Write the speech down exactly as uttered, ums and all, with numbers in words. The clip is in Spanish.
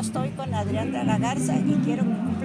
estoy con Adrián de la Garza y quiero